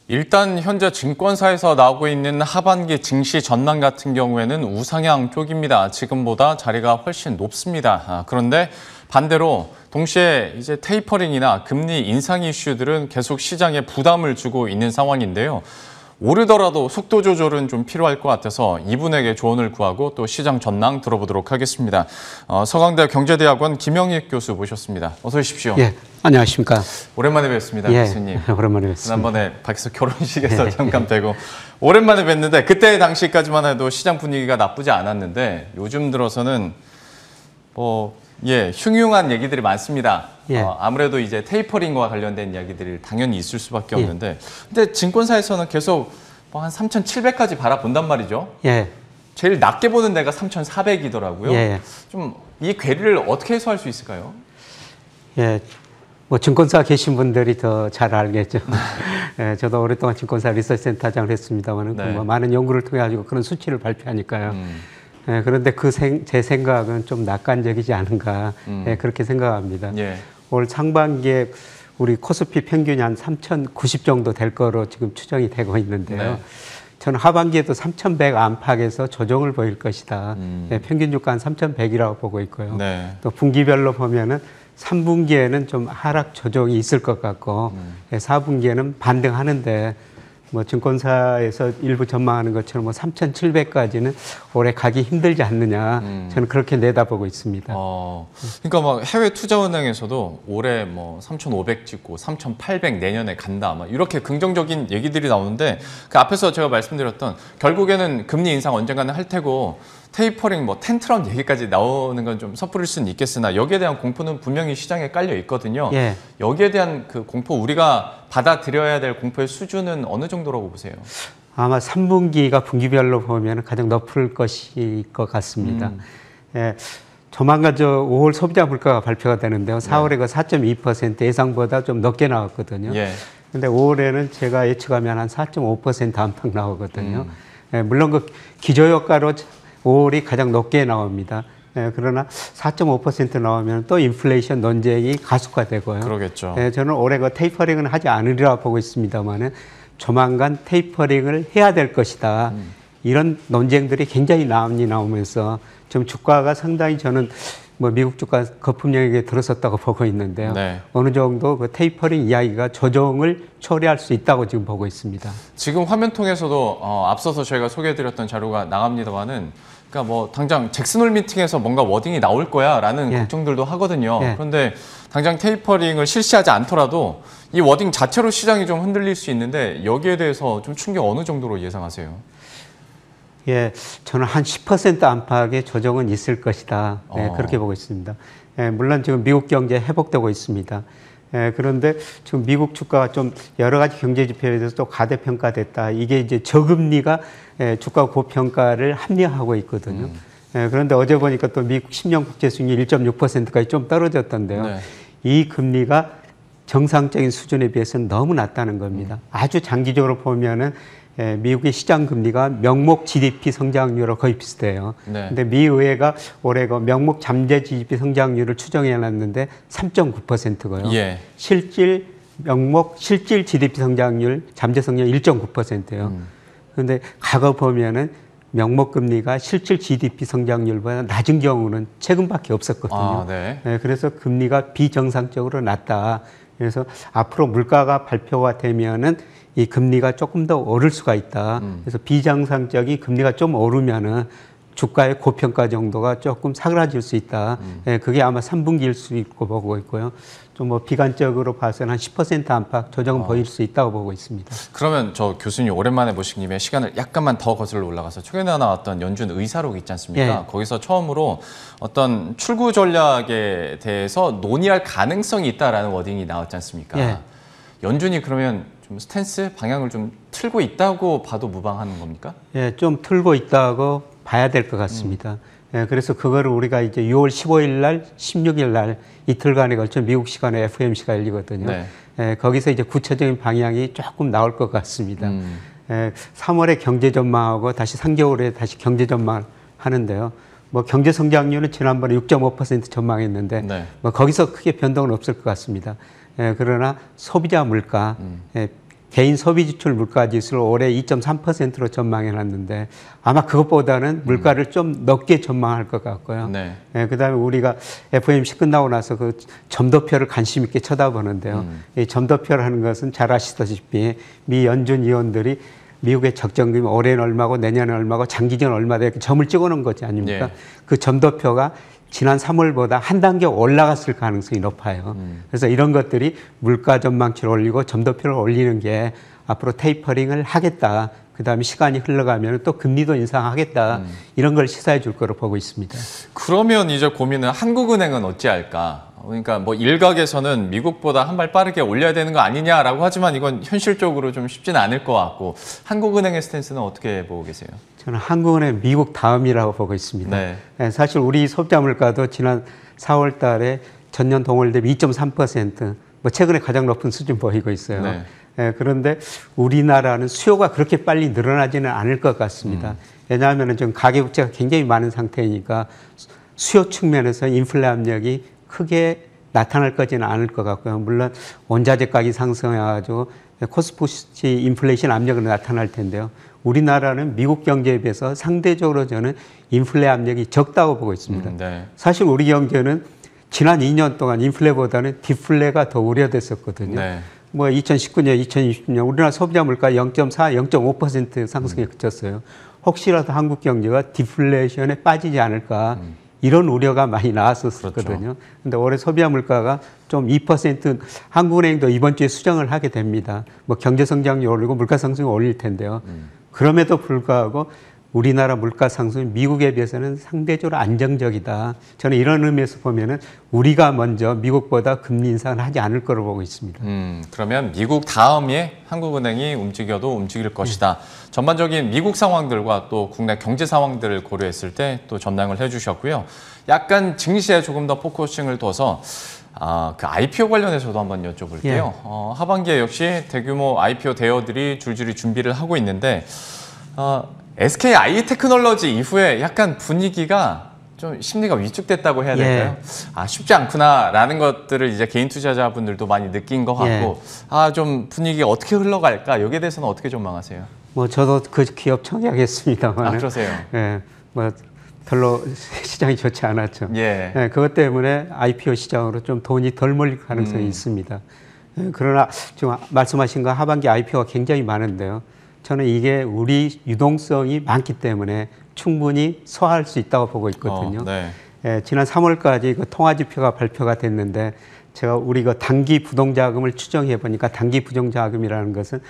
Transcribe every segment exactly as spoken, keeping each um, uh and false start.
일단 현재 증권사에서 나오고 있는 하반기 증시 전망 같은 경우에는 우상향 쪽입니다. 지금보다 자리가 훨씬 높습니다. 아, 그런데 반대로 동시에 이제 테이퍼링이나 금리 인상 이슈들은 계속 시장에 부담을 주고 있는 상황인데요. 오르더라도 속도 조절은 좀 필요할 것 같아서 이분에게 조언을 구하고 또 시장 전망 들어보도록 하겠습니다. 어, 서강대 경제대학원 김영익 교수 모셨습니다. 어서 오십시오. 예, 안녕하십니까. 오랜만에 뵙습니다, 예, 교수님. 오랜만에 뵙습니다. 지난번에 밖에서 결혼식에서 예, 잠깐 뵈고 오랜만에 뵀는데 그때 당시까지만 해도 시장 분위기가 나쁘지 않았는데 요즘 들어서는 뭐 예, 흉흉한 얘기들이 많습니다. 예. 어, 아무래도 이제 테이퍼링과 관련된 이야기들이 당연히 있을 수밖에 없는데, 예. 근데 증권사에서는 계속 뭐 한 삼천칠백까지 바라본단 말이죠. 예. 제일 낮게 보는 데가 삼천사백이더라고요. 예. 좀 이 괴리를 어떻게 해소할 수 있을까요? 예. 뭐 증권사 계신 분들이 더 잘 알겠죠. 예, 저도 오랫동안 증권사 리서치 센터장을 했습니다만, 네. 뭐 많은 연구를 통해 가지고 그런 수치를 발표하니까요. 음. 예, 그런데 그 제 생각은 좀 낙관적이지 않은가, 음. 예, 그렇게 생각합니다. 예. 올 상반기에 우리 코스피 평균이 한 삼천구십 정도 될 거로 지금 추정이 되고 있는데요. 네. 저는 하반기에도 삼천백 안팎에서 조정을 보일 것이다. 음. 예, 평균 주가 한 삼천백이라고 보고 있고요. 네. 또 분기별로 보면은 삼 분기에는 좀 하락 조정이 있을 것 같고, 음. 예, 사 분기에는 반등하는데, 뭐 증권사에서 일부 전망하는 것처럼 뭐 삼천칠백까지는 올해 가기 힘들지 않느냐, 음. 저는 그렇게 내다보고 있습니다. 어, 그러니까 막 해외 투자은행에서도 올해 뭐 삼천오백 찍고 삼천팔백 내년에 간다, 막 이렇게 긍정적인 얘기들이 나오는데 그 앞에서 제가 말씀드렸던 결국에는 금리 인상 언젠가는 할 테고 테이퍼링, 뭐 텐트런 얘기까지 나오는 건 좀 섣부릴 수는 있겠으나 여기에 대한 공포는 분명히 시장에 깔려 있거든요. 예. 여기에 대한 그 공포, 우리가 받아들여야 될 공포의 수준은 어느 정도라고 보세요? 아마 삼 분기가 분기별로 보면 가장 높을 것일 것 같습니다. 음. 예. 조만간 저 오월 소비자 물가가 발표가 되는데요. 사월에 네. 그 사 점 이 퍼센트 예상보다 좀 높게 나왔거든요. 예. 근데 오월에는 제가 예측하면 한 사 점 오 퍼센트 안팎 나오거든요. 음. 예. 물론 그 기저효과로 오월이 가장 높게 나옵니다. 예, 그러나 사 점 오 퍼센트 나오면 또 인플레이션 논쟁이 가속화되고요. 그러겠죠. 예, 저는 올해 그 테이퍼링은 하지 않으리라 보고 있습니다만은 조만간 테이퍼링을 해야 될 것이다. 음. 이런 논쟁들이 굉장히 많이 나오면서 좀 주가가 상당히 저는 뭐 미국 주가 거품 영역에 들어섰다고 보고 있는데요. 네. 어느 정도 그 테이퍼링 이야기가 조정을 초래할 수 있다고 지금 보고 있습니다. 지금 화면 통해서도 어, 앞서서 저희가 소개해드렸던 자료가 나갑니다만은, 그러니까 뭐 당장 잭슨홀 미팅에서 뭔가 워딩이 나올 거야라는 예. 걱정들도 하거든요. 예. 그런데 당장 테이퍼링을 실시하지 않더라도 이 워딩 자체로 시장이 좀 흔들릴 수 있는데 여기에 대해서 좀 충격 어느 정도로 예상하세요? 예, 저는 한 십 퍼센트 안팎의 조정은 있을 것이다. 네, 어. 그렇게 보고 있습니다. 예, 물론 지금 미국 경제 회복되고 있습니다. 예, 그런데 지금 미국 주가가 좀 여러 가지 경제 지표에 대해서 또 가대평가됐다. 이게 이제 저금리가 예, 주가 고평가를 합리화하고 있거든요. 음. 예, 그런데 어제 보니까 또 미국 십 년 국채 수익률 일 점 육 퍼센트까지 좀 떨어졌던데요. 네. 이 금리가 정상적인 수준에 비해서는 너무 낮다는 겁니다. 음. 아주 장기적으로 보면은 예, 미국의 시장 금리가 명목 지디피 성장률과 거의 비슷해요. 네. 근데 미 의회가 올해 그 명목 잠재 지디피 성장률을 추정해 놨는데 삼 점 구 퍼센트고요. 예. 실질 명목 실질 지디피 성장률 잠재 성장률 일 점 구 퍼센트예요. 음. 그런데 과거 보면은 명목 금리가 실질 지디피 성장률보다 낮은 경우는 최근밖에 없었거든요. 아, 네. 예, 그래서 금리가 비정상적으로 낮다. 그래서 앞으로 물가가 발표가 되면은 이 금리가 조금 더 오를 수가 있다. 음. 그래서 비정상적인 금리가 좀 오르면은 주가의 고평가 정도가 조금 사그라질 수 있다. 음. 예, 그게 아마 삼 분기일 수 있고 보고 있고요. 좀 뭐 비관적으로 봐서는 한 십 퍼센트 안팎 조정은 어. 보일 수 있다고 보고 있습니다. 그러면 저 교수님 오랜만에 모신 김에 시간을 약간만 더 거슬러 올라가서 최근에 나왔던 연준 의사록 있지 않습니까? 예. 거기서 처음으로 어떤 출구 전략에 대해서 논의할 가능성이 있다라는 워딩이 나왔지 않습니까? 예. 연준이 그러면 좀 스탠스 방향을 좀 틀고 있다고 봐도 무방한 겁니까? 예, 좀 틀고 있다고 봐야 될 것 같습니다. 음. 예, 그래서 그거를 우리가 이제 유월 십오일 날, 십육일 날 이틀간에 걸쳐 미국 시간에 에프오엠씨가 열리거든요. 네. 예, 거기서 이제 구체적인 방향이 조금 나올 것 같습니다. 음. 예, 삼월에 경제 전망하고 다시 삼 개월에 다시 경제 전망을 하는데요. 뭐 경제 성장률은 지난번에 육 점 오 퍼센트 전망했는데 네. 뭐 거기서 크게 변동은 없을 것 같습니다. 예, 그러나 소비자 물가, 음. 예, 개인 소비 지출 물가 지수를 올해 이 점 삼 퍼센트로 전망해 놨는데 아마 그것보다는 물가를 음. 좀 높게 전망할 것 같고요. 네. 예, 그다음에 우리가 에프오엠씨 끝나고 나서 그 점도표를 관심 있게 쳐다보는데요. 음. 이 점도표라는 것은 잘 아시다시피 미 연준 위원들이 미국의 적정금이 올해는 얼마고 내년은 얼마고 장기적으로 얼마다 이렇게 점을 찍어놓은 거지 아닙니까? 네. 그 점도표가 지난 삼월보다 한 단계 올라갔을 가능성이 높아요. 음. 그래서 이런 것들이 물가 전망치를 올리고 점도표를 올리는 게 앞으로 테이퍼링을 하겠다. 그다음에 시간이 흘러가면 또 금리도 인상하겠다. 음. 이런 걸 시사해 줄 거로 보고 있습니다. 그러면 이제 고민은 한국은행은 어찌할까? 그러니까 뭐 일각에서는 미국보다 한 발 빠르게 올려야 되는 거 아니냐라고 하지만 이건 현실적으로 좀 쉽지는 않을 것 같고 한국은행의 스탠스는 어떻게 보고 계세요? 저는 한국은행 미국 다음이라고 보고 있습니다. 네. 사실 우리 소비자 물가도 지난 사월 달에 전년 동월 대비 이 점 삼 퍼센트, 뭐 최근에 가장 높은 수준 보이고 있어요. 네. 네, 그런데 우리나라는 수요가 그렇게 빨리 늘어나지는 않을 것 같습니다. 음. 왜냐하면 지금 가계부채가 굉장히 많은 상태이니까 수요 측면에서 인플레 압력이 크게 나타날 거지는 않을 것 같고요. 물론 원자재 가격이 상승해가지고 코스트푸시 인플레이션 압력은 나타날 텐데요. 우리나라는 미국 경제에 비해서 상대적으로 저는 인플레 압력이 적다고 보고 있습니다. 음, 네. 사실 우리 경제는 지난 이 년 동안 인플레보다는 디플레가 더 우려됐었거든요. 네. 뭐 이천십구 년, 이천이십 년 우리나라 소비자 물가 영 점 사, 영 점 오 퍼센트 상승에 음. 그쳤어요. 혹시라도 한국 경제가 디플레이션에 빠지지 않을까 음. 이런 우려가 많이 나왔었거든요. 그렇죠. 근데 올해 소비자 물가가 좀 이 퍼센트 한국은행도 이번 주에 수정을 하게 됩니다. 뭐 경제 성장률이 오르고 물가 상승이 올릴 텐데요. 음. 그럼에도 불구하고 우리나라 물가 상승이 미국에 비해서는 상대적으로 안정적이다. 저는 이런 의미에서 보면은 우리가 먼저 미국보다 금리 인상을 하지 않을 거로 보고 있습니다. 음, 그러면 미국 다음에 한국은행이 움직여도 움직일 것이다. 네. 전반적인 미국 상황들과 또 국내 경제 상황들을 고려했을 때 또 전망을 해주셨고요. 약간 증시에 조금 더 포커싱을 둬서 아, 그 아이피오 관련해서도 한번 여쭤볼게요. 예. 어, 하반기에 역시 대규모 아이피오 대여들이 줄줄이 준비를 하고 있는데 어, 에스케이 아이테크놀로지 이후에 약간 분위기가 좀 심리가 위축됐다고 해야 될까요? 예. 아, 쉽지 않구나라는 것들을 이제 개인 투자자분들도 많이 느낀 것 같고, 예. 아, 좀 분위기가 어떻게 흘러갈까? 여기에 대해서는 어떻게 전망하세요? 뭐 저도 그 기업 청약했습니다만. 아, 그러세요? 예, 뭐 별로 시장이 좋지 않았죠. 예. 예, 그것 때문에 아이피오 시장으로 좀 돈이 덜 몰릴 가능성이 음. 있습니다. 예, 그러나 지금 말씀하신 거 하반기 아이피오가 굉장히 많은데요. 저는 이게 우리 유동성이 많기 때문에 충분히 소화할 수 있다고 보고 있거든요. 어, 네. 예, 지난 삼월까지 그 통화지표가 발표가 됐는데 제가 우리 그 단기 부동자금을 추정해 보니까 단기 부동자금이라는 것은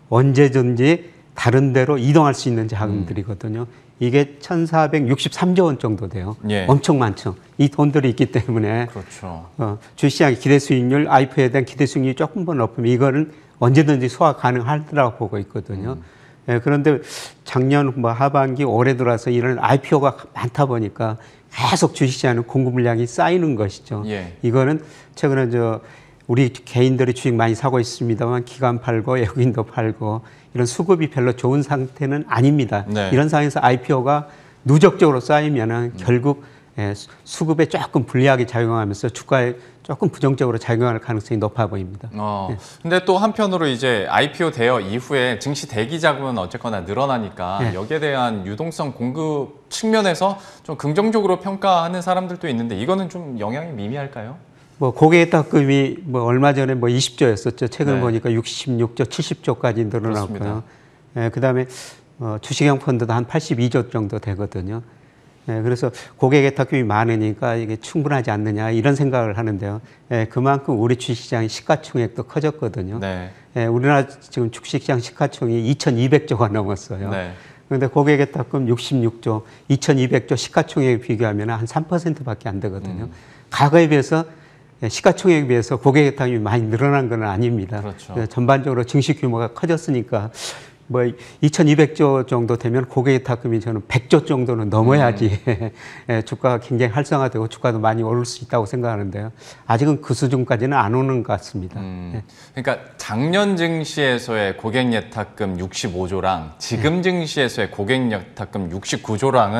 언제든지 다른 데로 이동할 수 있는 자금들이거든요. 이게 천사백육십삼조 원 정도 돼요. 예. 엄청 많죠. 이 돈들이 있기 때문에 그렇죠. 어, 주식시장 기대 수익률, 아이피오에 대한 기대 수익률이 조금 더 높으면 이거는 언제든지 소화 가능하더라고 보고 있거든요. 음. 예, 그런데 작년 뭐 하반기 올해 들어서 이런 아이피오가 많다 보니까 계속 주식시장은 공급 물량이 쌓이는 것이죠. 예. 이거는 최근에 저 우리 개인들이 주식 많이 사고 있습니다만 기관 팔고 외국인도 팔고 이런 수급이 별로 좋은 상태는 아닙니다. 네. 이런 상황에서 아이피오가 누적적으로 쌓이면은 음. 결국 예, 수급에 조금 불리하게 작용하면서 주가에 조금 부정적으로 작용할 가능성이 높아 보입니다. 어, 네. 근데 또 한편으로 이제 아이피오 대여 이후에 증시 대기 자금은 어쨌거나 늘어나니까 네. 여기에 대한 유동성 공급 측면에서 좀 긍정적으로 평가하는 사람들도 있는데 이거는 좀 영향이 미미할까요? 뭐 고객탁금이 뭐 얼마 전에 뭐 이십조였었죠. 최근 네. 보니까 육십육조, 칠십조까지 늘어났고요. 네, 그다음에 어, 주식형 펀드도 한 팔십이조 정도 되거든요. 네, 그래서 고객의 탁금이 많으니까 이게 충분하지 않느냐 이런 생각을 하는데요. 네, 그만큼 우리 주식시장의 시가총액도 커졌거든요. 네. 네, 우리나라 지금 주식시장 시가총액이 이천이백조가 넘었어요. 네. 그런데 고객의 탁금 육십육조, 이천이백조 시가총액에 비교하면 한 삼 퍼센트밖에 안 되거든요. 음. 과거에 비해서 시가총액에 비해서 고객의 탁금이 많이 늘어난 건 아닙니다. 그렇죠. 전반적으로 증시 규모가 커졌으니까 뭐 이천이백조 정도 되면 고객의 탁금이 저는 백조 정도는 넘어야지 음. 주가가 굉장히 활성화되고 주가도 많이 오를 수 있다고 생각하는데요. 아직은 그 수준까지는 안 오는 것 같습니다. 음. 네. 그러니까 작년 증시에서의 고객 예탁금 육십오조랑 지금 네. 증시에서의 고객 예탁금 육십구조랑은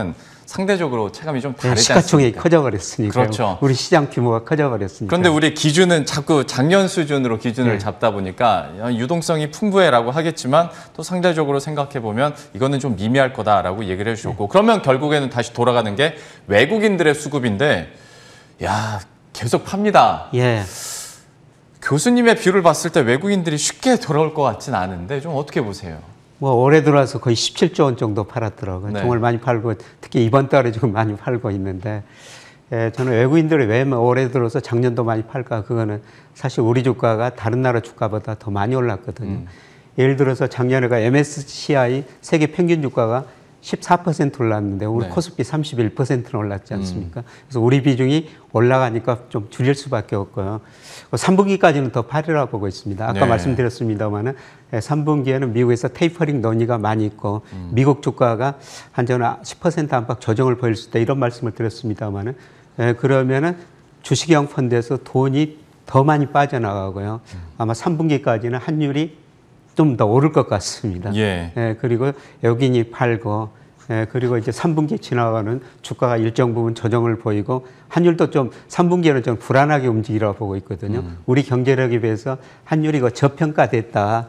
상대적으로 체감이 좀 네, 다르지 시가총액이 않습니까? 커져버렸으니까. 그렇죠. 우리 시장 규모가 커져버렸으니까. 그런데 우리 기준은 자꾸 작년 수준으로 기준을 네. 잡다 보니까 유동성이 풍부해라고 하겠지만 또 상대적으로 생각해 보면 이거는 좀 미미할 거다라고 얘기를 해주셨고 네. 그러면 결국에는 다시 돌아가는 게 외국인들의 수급인데 야 계속 팝니다. 예. 교수님의 뷰를 봤을 때 외국인들이 쉽게 돌아올 것 같진 않은데 좀 어떻게 보세요? 뭐 올해 들어와서 거의 십칠조 원 정도 팔았더라고요. 네. 정말 많이 팔고 특히 이번 달에 지금 많이 팔고 있는데 예, 저는 외국인들이 왜 올해 들어서 작년도 많이 팔까 그거는 사실 우리 주가가 다른 나라 주가보다 더 많이 올랐거든요. 음. 예를 들어서 작년에가 엠에스시아이 세계 평균 주가가 십사 퍼센트 올랐는데 우리 네. 코스피 삼십일 퍼센트는 올랐지 않습니까? 음. 그래서 우리 비중이 올라가니까 좀 줄일 수밖에 없고요. 삼 분기까지는 더 팔으라 보고 있습니다. 아까 네. 말씀드렸습니다마는 삼 분기에는 미국에서 테이퍼링 논의가 많이 있고 음. 미국 주가가 한 저는 십 퍼센트 안팎 조정을 보일 수 있다 이런 말씀을 드렸습니다마는 그러면은 주식형 펀드에서 돈이 더 많이 빠져나가고요. 음. 아마 삼 분기까지는 환율이 좀 더 오를 것 같습니다. 예. 예, 그리고 여긴이 팔고, 예, 그리고 이제 삼 분기 지나가는 주가가 일정 부분 조정을 보이고, 환율도 좀 삼 분기에는 좀 불안하게 움직이라고 보고 있거든요. 음. 우리 경제력에 비해서 환율이 저평가됐다.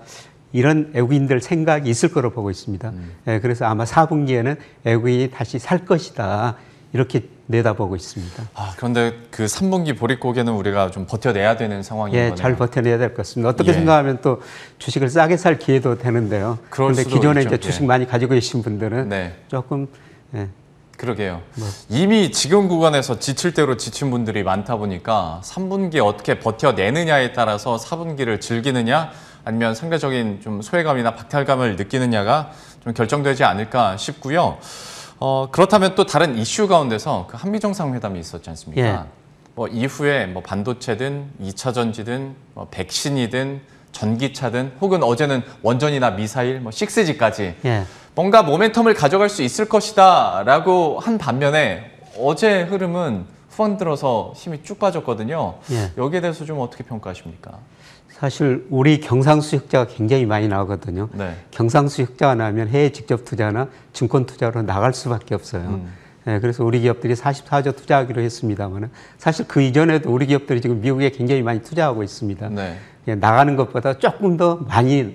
이런 외국인들 생각이 있을 거로 보고 있습니다. 음. 예, 그래서 아마 사 분기에는 외국인이 다시 살 것이다. 이렇게 내다보고 있습니다. 아, 그런데 그 삼 분기 보릿고개는 우리가 좀 버텨내야 되는 상황인 예, 거네요. 잘 버텨내야 될 것 같습니다. 어떻게 예. 생각하면 또 주식을 싸게 살 기회도 되는데요. 그런데 기존에 있죠. 이제 주식 예. 많이 가지고 계신 분들은 네. 조금 예. 그러게요. 뭐. 이미 지금 구간에서 지칠 대로 지친 분들이 많다 보니까 삼 분기 어떻게 버텨내느냐에 따라서 사 분기를 즐기느냐 아니면 상대적인 좀 소외감이나 박탈감을 느끼느냐가 좀 결정되지 않을까 싶고요. 어, 그렇다면 또 다른 이슈 가운데서 그 한미 정상회담이 있었지 않습니까? 예. 뭐 이후에 뭐 반도체든 이 차 전지든 뭐 백신이든 전기차든 혹은 어제는 원전이나 미사일, 뭐 식스지까지 예. 뭔가 모멘텀을 가져갈 수 있을 것이다라고 한 반면에 어제 흐름은 후반 들어서 힘이 쭉 빠졌거든요. 예. 여기에 대해서 좀 어떻게 평가하십니까? 사실 우리 경상수 흑자가 굉장히 많이 나오거든요. 네. 경상수 흑자가 나면 해외 직접 투자나 증권 투자로 나갈 수밖에 없어요. 음. 네, 그래서 우리 기업들이 사십사조 투자하기로 했습니다만 사실 그 이전에도 우리 기업들이 지금 미국에 굉장히 많이 투자하고 있습니다. 네. 나가는 것보다 조금 더 많이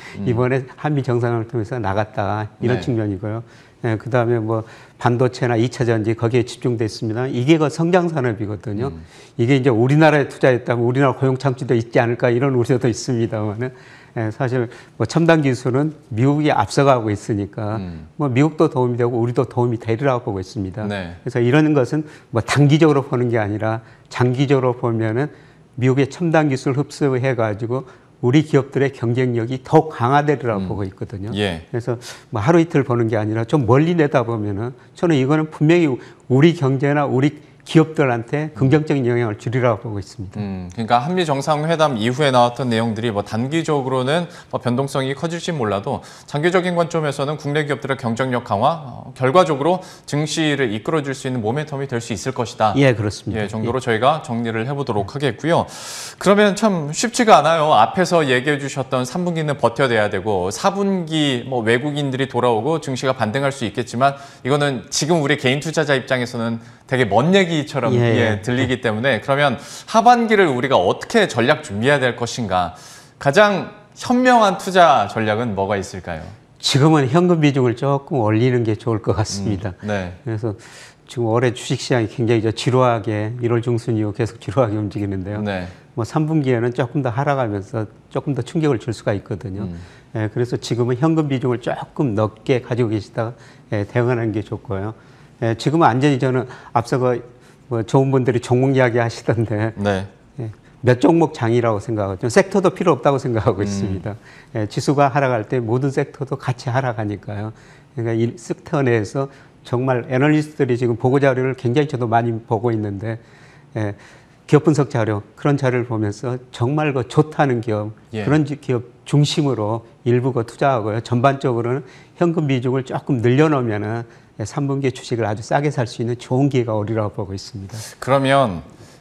이번에 한미 정상회담을 통해서 나갔다 이런 네. 측면이고요. 네, 그다음에 뭐 반도체나 이 차 전지 거기에 집중됐습니다. 이게 그 성장 산업이거든요. 음. 이게 이제 우리나라에 투자했다면 우리나라 고용 창출도 있지 않을까 이런 우려도 있습니다만은 예, 사실 뭐 첨단 기술은 미국이 앞서가고 있으니까 음. 뭐 미국도 도움이 되고 우리도 도움이 되리라고 보고 있습니다. 네. 그래서 이런 것은 뭐 단기적으로 보는 게 아니라 장기적으로 보면은 미국의 첨단 기술 흡수해 가지고 우리 기업들의 경쟁력이 더욱 강화되리라고 음. 보고 있거든요. 예. 그래서 뭐 하루 이틀 보는 게 아니라 좀 멀리 내다보면은 저는 이거는 분명히 우리 경제나 우리 기업들한테 긍정적인 영향을 주리라고 보고 있습니다. 음, 그러니까 한미 정상회담 이후에 나왔던 내용들이 뭐 단기적으로는 뭐 변동성이 커질지 몰라도 장기적인 관점에서는 국내 기업들의 경쟁력 강화, 어, 결과적으로 증시를 이끌어줄 수 있는 모멘텀이 될 수 있을 것이다. 예, 그렇습니다. 예, 정도로 예. 저희가 정리를 해보도록 하겠고요. 그러면 참 쉽지가 않아요. 앞에서 얘기해 주셨던 삼 분기는 버텨내야 되고 사 분기 뭐 외국인들이 돌아오고 증시가 반등할 수 있겠지만 이거는 지금 우리 개인 투자자 입장에서는 되게 먼 얘기처럼 예, 예, 들리기 때문에 그러면 하반기를 우리가 어떻게 전략 준비해야 될 것인가 가장 현명한 투자 전략은 뭐가 있을까요? 지금은 현금 비중을 조금 올리는 게 좋을 것 같습니다. 음, 네. 그래서 지금 올해 주식시장이 굉장히 지루하게 일월 중순 이후 계속 지루하게 움직이는데요. 네. 뭐 삼 분기에는 조금 더 하락하면서 조금 더 충격을 줄 수가 있거든요. 음. 예, 그래서 지금은 현금 비중을 조금 넓게 가지고 계시다가 예, 대응하는 게 좋고요. 예, 지금은 완전히 저는 앞서 그 뭐 좋은 분들이 종목 이야기 하시던데 네. 예, 몇 종목 장이라고 생각하고 섹터도 필요 없다고 생각하고 음. 있습니다. 예, 지수가 하락할 때 모든 섹터도 같이 하락하니까요. 그러니까 이 섹터 내에서 정말 애널리스트들이 지금 보고 자료를 굉장히 저도 많이 보고 있는데 예, 기업 분석 자료 그런 자료를 보면서 정말 그 좋다는 기업 예. 그런 기업 중심으로 일부 그 투자하고요. 전반적으로는 현금 비중을 조금 늘려놓으면은 삼 분기 주식을 아주 싸게 살 수 있는 좋은 기회가 오리라고 보고 있습니다. 그러면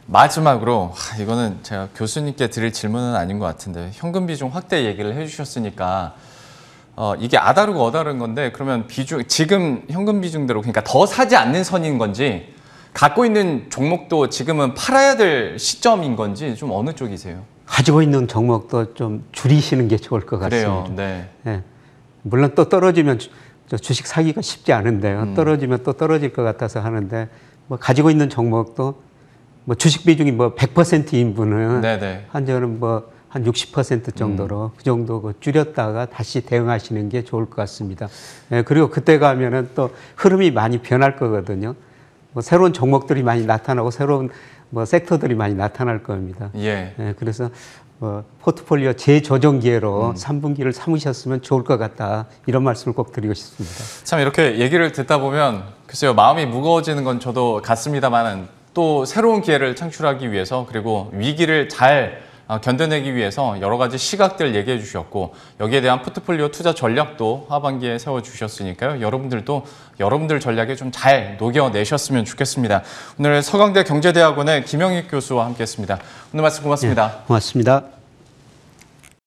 마지막으로 하, 이거는 제가 교수님께 드릴 질문은 아닌 것 같은데 현금 비중 확대 얘기를 해주셨으니까 어, 이게 아다르고 어다른 건데 그러면 비중 지금 현금 비중대로 그러니까 더 사지 않는 선인 건지 갖고 있는 종목도 지금은 팔아야 될 시점인 건지 좀 어느 쪽이세요? 가지고 있는 종목도 좀 줄이시는 게 좋을 것 같습니다. 그래요. 네. 예. 물론 또 떨어지면 주, 저 주식 사기가 쉽지 않은데요. 음. 떨어지면 또 떨어질 것 같아서 하는데 뭐 가지고 있는 종목도 뭐 주식 비중이 뭐 백 퍼센트인 분은 네네. 한 저는 뭐 한 육십 퍼센트 정도로 음. 그 정도 그 줄였다가 다시 대응하시는 게 좋을 것 같습니다. 예, 그리고 그때 가면은 또 흐름이 많이 변할 거거든요. 뭐 새로운 종목들이 많이 나타나고 새로운 뭐 섹터들이 많이 나타날 겁니다. 예. 예, 그래서 뭐 포트폴리오 재조정 기회로 음. 삼 분기를 삼으셨으면 좋을 것 같다. 이런 말씀을 꼭 드리고 싶습니다. 참 이렇게 얘기를 듣다 보면 글쎄요 마음이 무거워지는 건 저도 같습니다만은 또 새로운 기회를 창출하기 위해서 그리고 위기를 잘 어, 견뎌내기 위해서 여러 가지 시각들 얘기해 주셨고 여기에 대한 포트폴리오 투자 전략도 하반기에 세워주셨으니까요. 여러분들도 여러분들 전략에 좀 잘 녹여내셨으면 좋겠습니다. 오늘 서강대 경제대학원의 김영익 교수와 함께했습니다. 오늘 말씀 고맙습니다. 예, 고맙습니다.